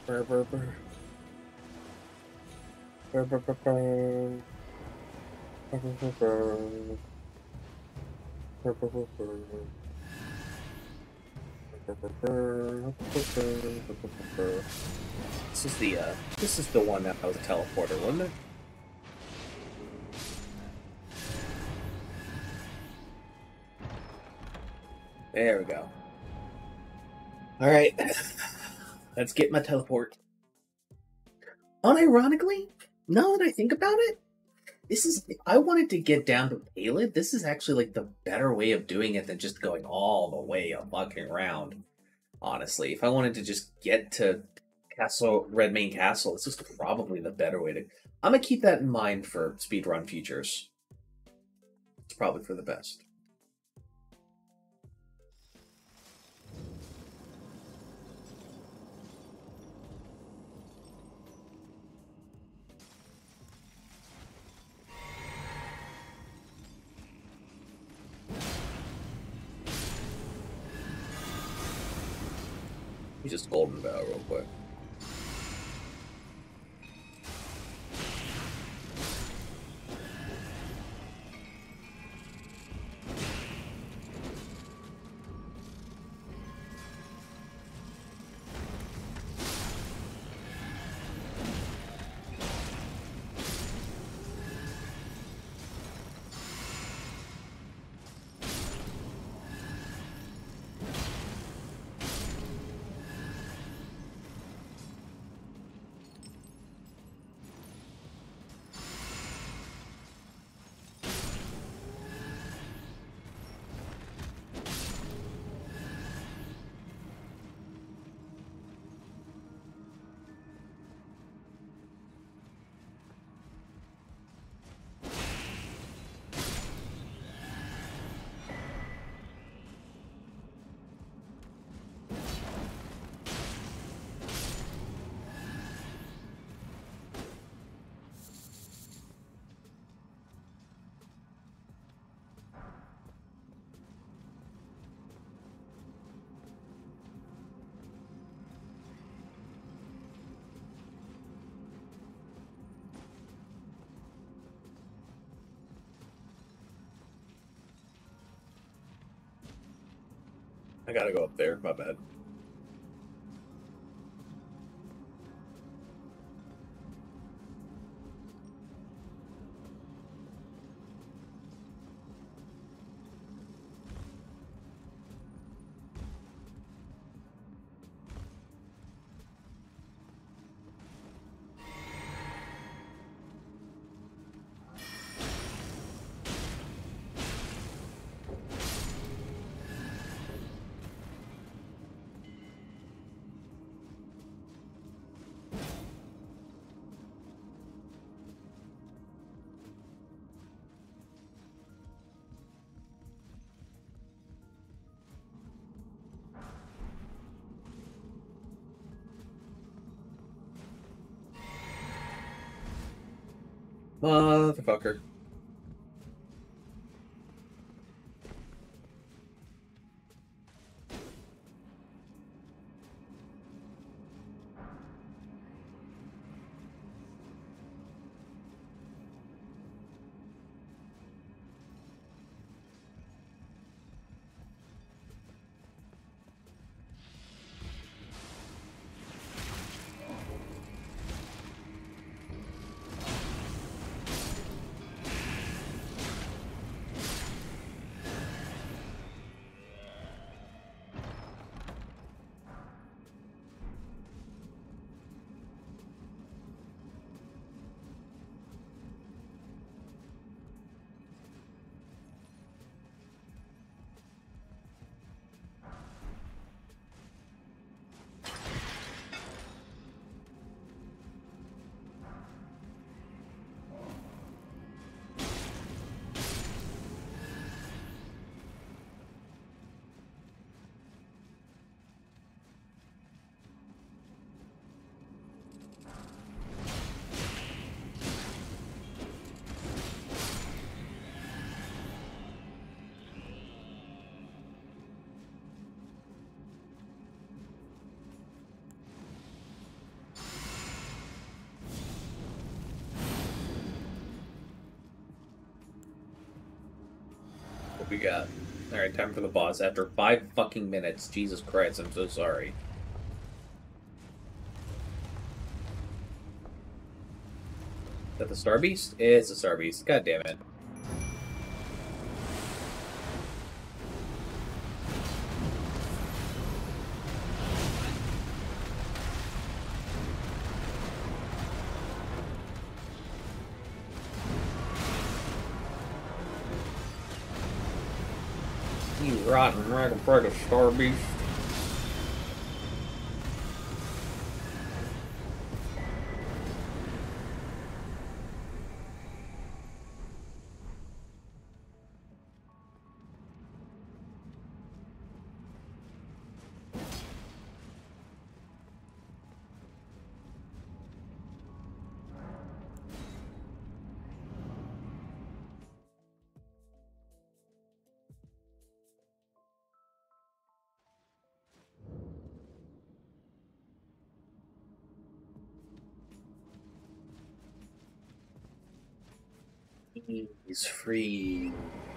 Brr, brr, brr. Brr, brr, brr, brr. Brr, brr, brr, brr. Brr, brr, brr, brr. Brr, brr, brr, brr, brr, brr, brr, brr. This is the one that was a teleporter, wasn't it? There we go. All right, let's get my teleport. Unironically, now that I think about it, this is if I wanted to get down to Palid, this is actually like the better way of doing it than just going all the way a fucking around. Honestly, if I wanted to just get to Redmane Castle, this is probably the better way to. I'm gonna keep that in mind for speedrun features. It's probably for the best. He's just golden bow real quick. I gotta go up there. My bad. Motherfucker. we got? Alright, time for the boss. After 5 fucking minutes. Jesus Christ, I'm so sorry. Is that the Star Beast? It's the Star Beast. God damn it. You rotten rag'n'breg'er Star Beast. He's free.